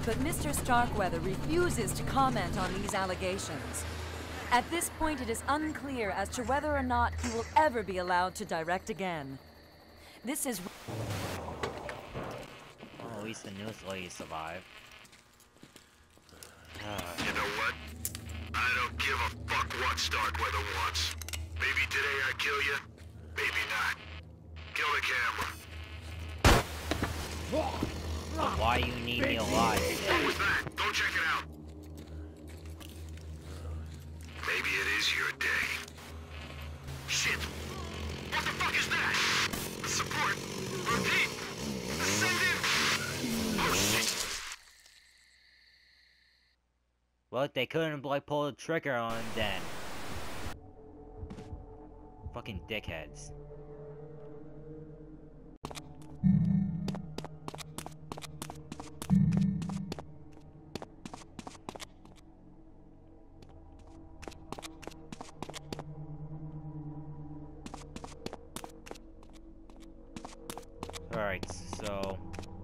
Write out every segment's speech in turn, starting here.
but Mr. Starkweather refuses to comment on these allegations. At this point, it is unclear as to whether or not he will ever be allowed to direct again. This is... Well, at least the news lady survived. You know what? I don't give a fuck what Starkweather wants. Maybe today I kill you, maybe not. Kill the camera. Why you need me alive? What was that? Go check it out. Maybe it is your day. Shit! What the fuck is that? Support! Repeat! Ascendant! Oh shit! Well, they couldn't like pull the trigger on him then. Fucking dickheads. Alright, so...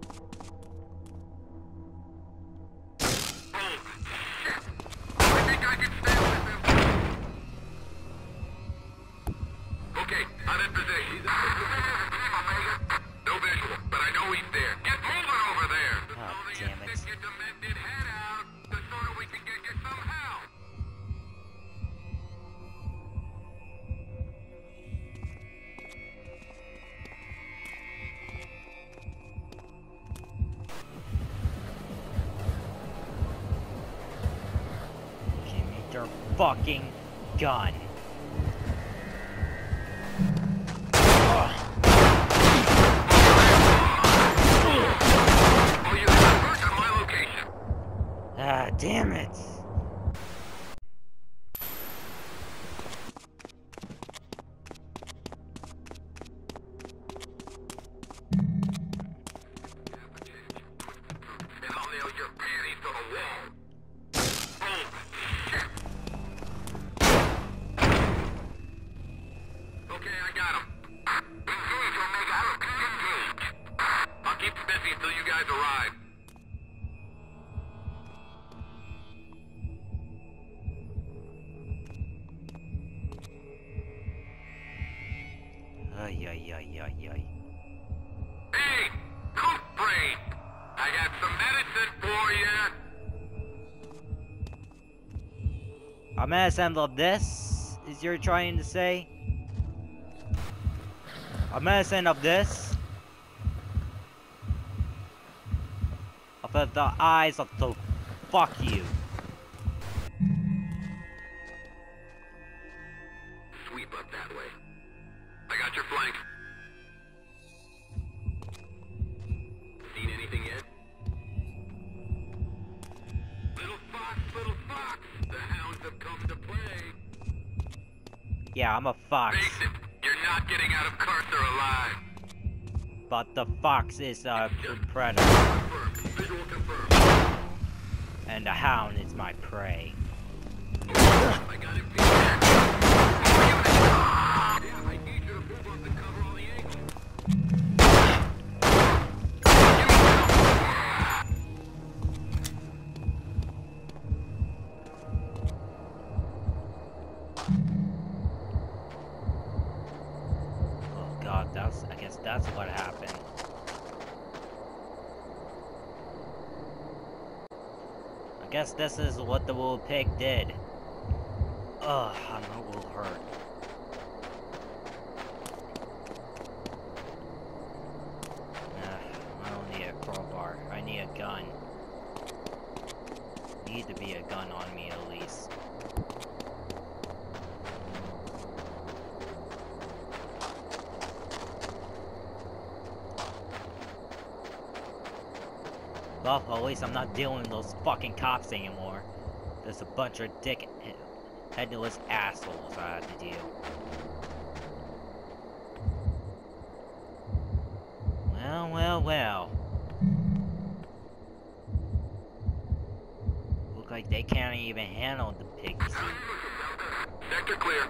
Okay, I'm in position. No visual, but I know he's there. Get moving over there! Oh, damn it. Stick your demented head out, the sooner we can get you some help. Give me your fucking gun. Ah, damn it! And I'll nail your panties to the wall. Okay, I got him. Engage, Omega. Engage. I'll keep busy until you guys arrive. Ay, ay, ay, ay, ay. Hey, cook brain. I got some medicine for you. I'm gonna assemble this, is you're trying to say? I'm gonna send up this. I'll put the eyes up to fuck you. Sweep up that way. I got your flank. Seen anything yet? Little fox, the hounds have come to play. Yeah, I'm a fox. Face it, you're not getting out of Carcer alive. But the fox is a predator. Confirmed. Visual confirmed. And the hound is my prey. I got him beat. Yeah, I need you to move up and cover all the angles. Oh god, I guess that's what happened. I guess this is what the little pig did. Ugh, I know it will hurt. I don't need a crowbar. I need a gun. Need to be a gun on me at least. Well, at least I'm not dealing with those fucking cops anymore. There's a bunch of headless assholes I have to deal. Well, well, well. Look like they can't even handle the pigs. Sector clear.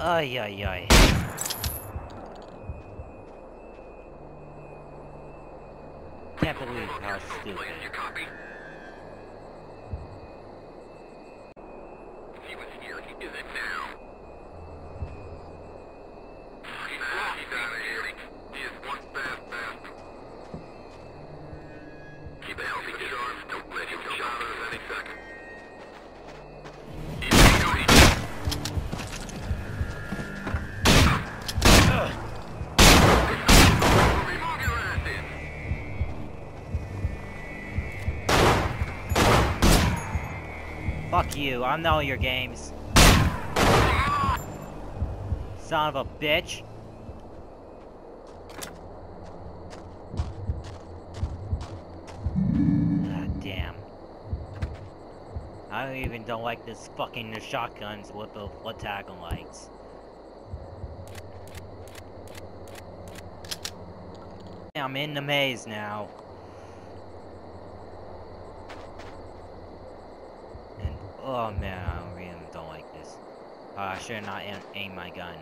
Ay, ay, ay. Can't believe how stupid. You copy? He was here. He isn't now. He's out of here. He is one fast bastard. Keep a healthy charge. Don't let him jump out of us any second. Fuck you, I know your games. Son of a bitch. Ah, damn. I even don't like this fucking shotguns with the attack on lights. I'm in the maze now. And oh man, I really don't like this. I should not aim my gun.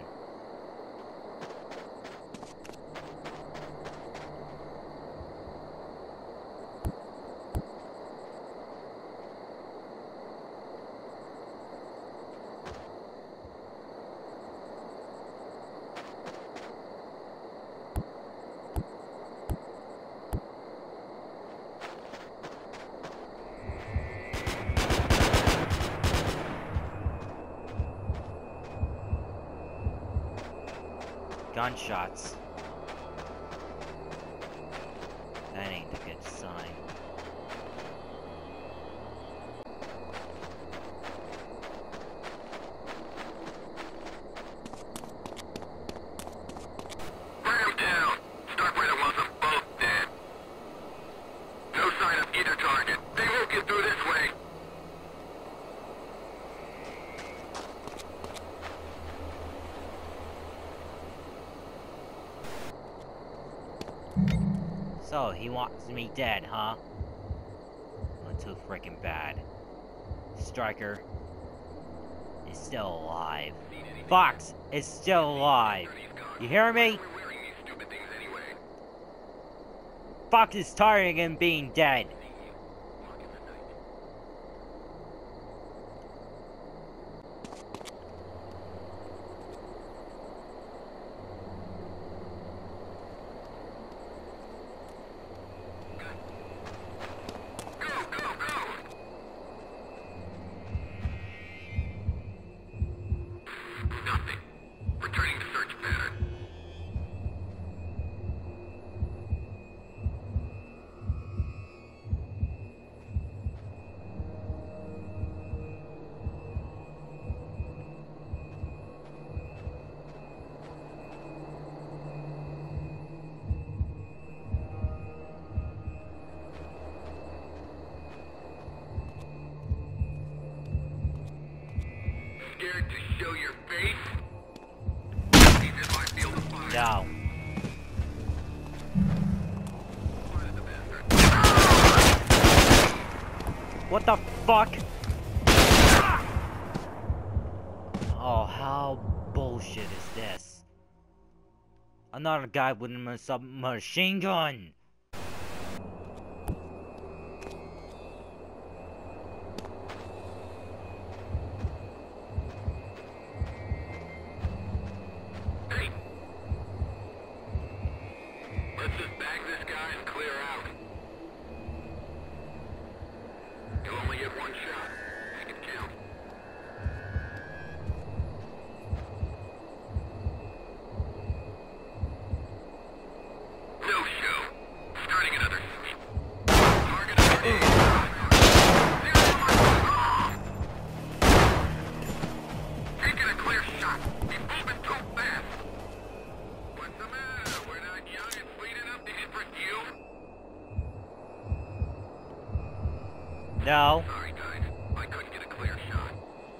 Gunshots. That ain't a good sign. Bring him down. Starfighter wants them both dead. No sign of either target. They won't get through this way. So, he wants me dead, huh? Not too freaking bad. Stryker is still alive. Fox is still alive. You hear me? Fox is tired of him being dead. Nothing. Returning to search pattern. Scared to show your face? He's in my field of fire. No. What the fuck? Oh, how bullshit is this? Another guy with a submachine gun. Hey! Let's just bag this guy and clear out. You'll only get one shot. Make it count. No show. Starting another sweep. Target ID. Taking a clear shot. He's moving too fast. What's the matter? We're not young and sweet enough to interest you? No. Sorry, guys. I couldn't get a clear shot.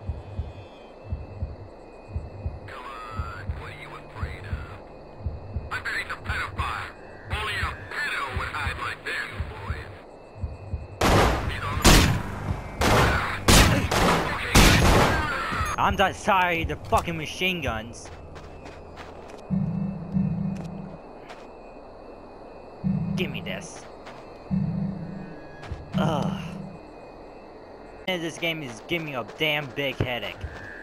Come on. What are you afraid of? I bet he's a pedophile. Only a pedo would hide like this, boys. He's on the... Okay, guys. I'm just tired of the fucking machine guns. Give me this. Ugh. And this game is giving me a damn big headache.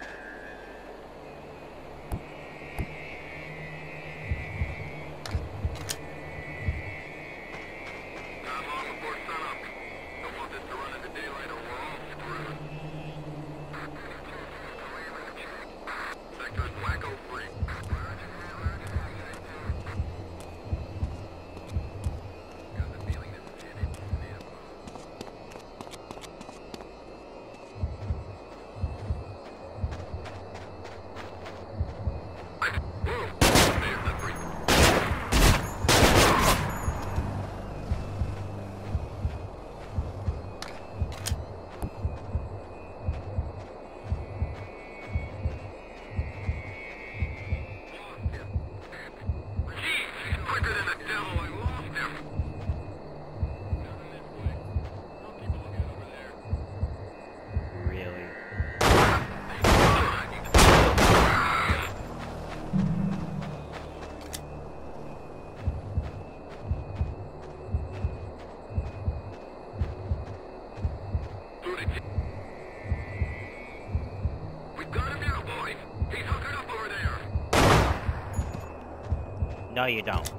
No, you don't.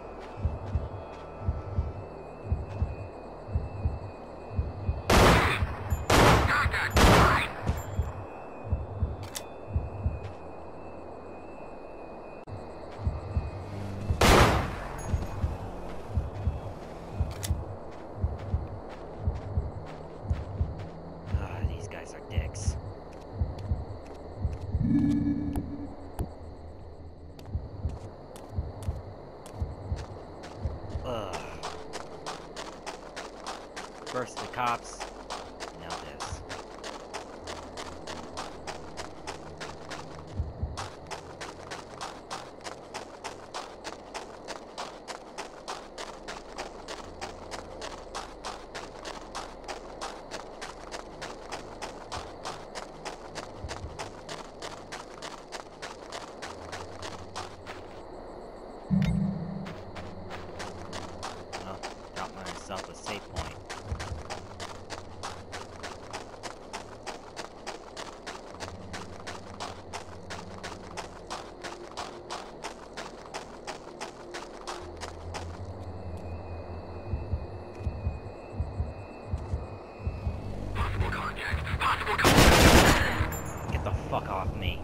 These guys are dicks. First the cops, now this. Well, got myself a safe point. Get the fuck off me.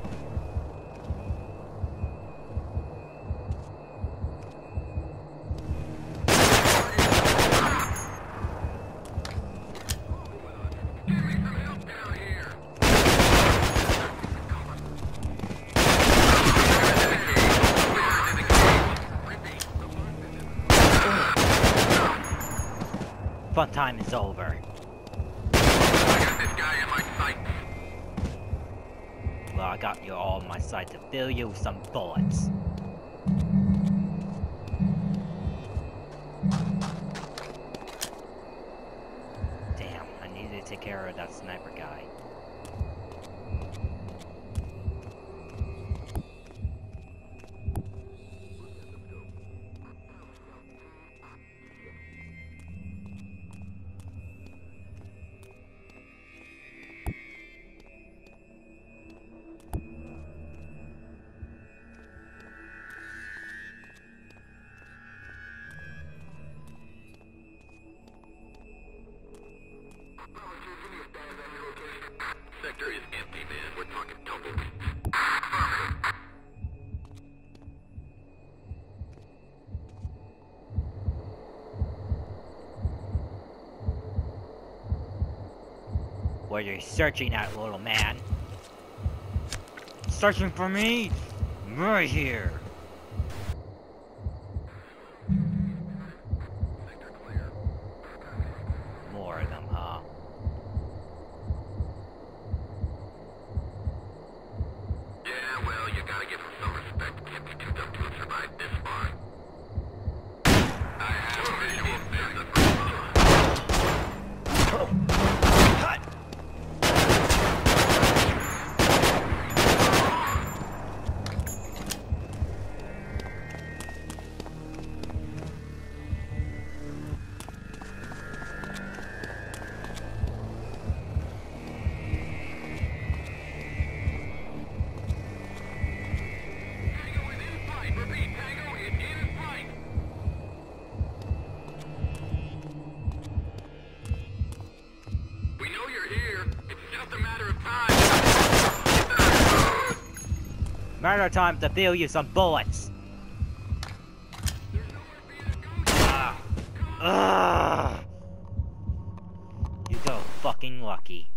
Fun time is over. Well, I got you all on my side to fill you with some bullets. Damn, I needed to take care of that sniper guy. Sector is empty, man. We're talking tumble. What are you searching at, little man? Searching for me? I'm right here. Sector clear. More of them, huh? Yeah, well, you gotta give him some respect. Can't be too dumb to survive this far. I have a visual business. Better time to fill you some bullets. Ugh. You're so fucking lucky.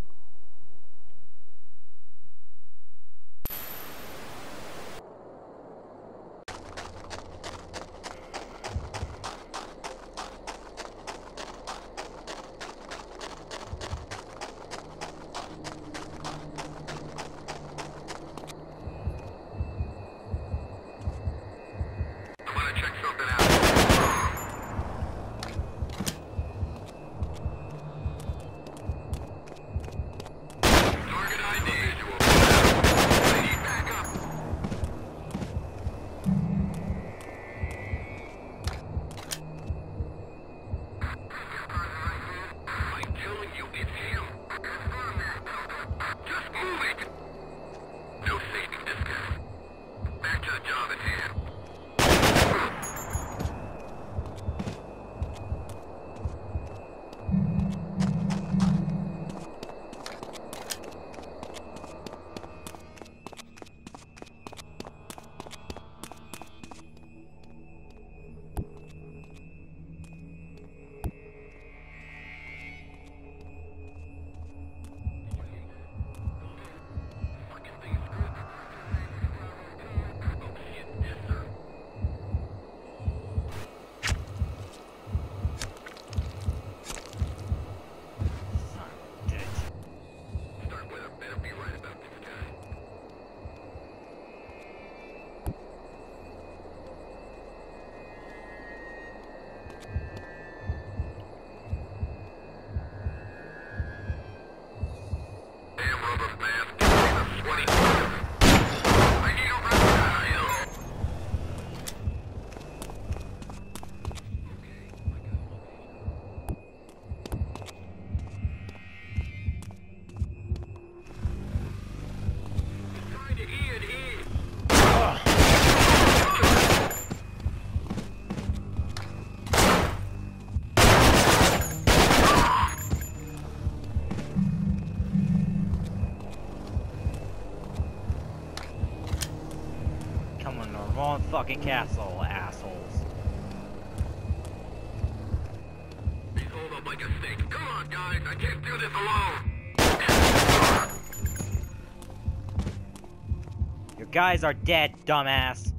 Wrong fucking castle, assholes. He's holed up like a snake. Come on, guys, I can't do this alone. Your guys are dead, dumbass.